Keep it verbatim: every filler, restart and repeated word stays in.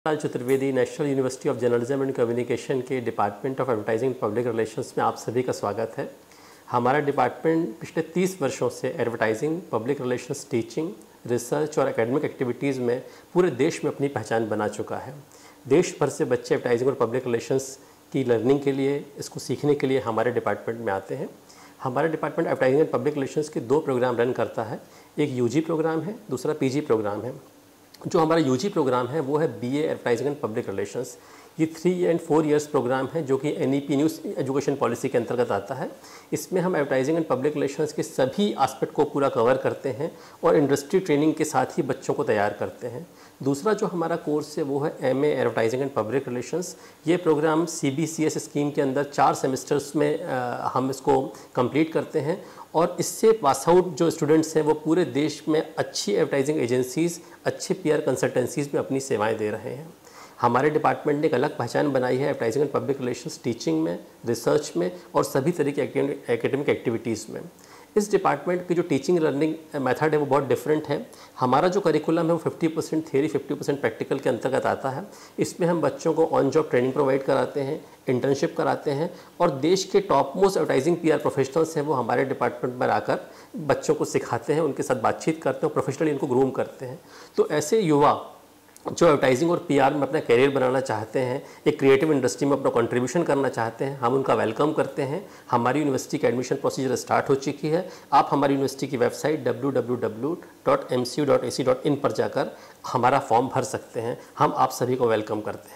Lal Chaturvedi national university of journalism and communication के department of advertising public relations में आप सभी का स्वागत है। हमारा डिपार्टमेंट पिछले तीस वर्षों से advertising, public relations, teaching, research और एकेडमिक एक्टिविटीज़ में पूरे देश में अपनी पहचान बना चुका है। देश भर से बच्चे एडवर्टाइजिंग और पब्लिक रिलेशंस की लर्निंग के लिए, इसको सीखने के लिए हमारे डिपार्टमेंट में आते हैं। हमारा department advertising and public relations के दो प्रोग्राम रन करता है। एक यूजी प्रोग्राम है, दूसरा पीजी प्रोग्राम है। जो हमारा यूजी प्रोग्राम है वो है BA advertising and public relations. ये three and four years programme है जो कि एनईपी न्यूज़ एजुकेशन पॉलिसी के अंतर्गत आता है। इसमें हम एडवर्टाइजिंग एंड पब्लिक रिलेशंस के सभी एस्पेक्ट को पूरा कवर करते हैं और इंडस्ट्री ट्रेनिंग के साथ ही बच्चों को तैयार करते हैं। दूसरा जो हमारा कोर्स है वो है M A advertising and public relations. ये programme C B C S scheme के अंदर चार सेमेस्टर्स में आ, हम इसको कंप्लीट करते हैं और इससे पास आउट जो स्टूडेंट्स हैं वो पूरे देश में अच्छी एडवर्टाइजिंग एजेंसीज़, अच्छे पीआर कंसल्टेंसीज़ में अपनी सेवाएं दे रहे हैं। हमारे डिपार्टमेंट ने एक अलग पहचान बनाई है advertising and public relations teaching में, रिसर्च में और सभी तरह की एकेडमिक एक्टिविटीज़ में। इस डिपार्टमेंट की जो टीचिंग लर्निंग मेथड है वो बहुत डिफरेंट है। हमारा जो करिकुलम है वो fifty percent theory, fifty percent practical के अंतर्गत आता है। इसमें हम बच्चों को ऑन जॉब ट्रेनिंग प्रोवाइड कराते हैं, इंटर्नशिप कराते हैं और देश के top most advertising PR professionals हैं वो हमारे डिपार्टमेंट में आकर बच्चों को सिखाते हैं, उनके साथ बातचीत करते हैं, प्रोफेशनली इनको ग्रूम करते हैं। तो ऐसे युवा जो एडवर्टाइजिंग और पीआर में अपना करियर बनाना चाहते हैं, एक क्रिएटिव इंडस्ट्री में अपना कंट्रीब्यूशन करना चाहते हैं, हम उनका वेलकम करते हैं। हमारी यूनिवर्सिटी का एडमिशन प्रोसीजर स्टार्ट हो चुकी है। आप हमारी यूनिवर्सिटी की website W W W dot M C U dot A C dot in पर जाकर हमारा फॉर्म भर सकते हैं। हम आप सभी को वेलकम करते हैं।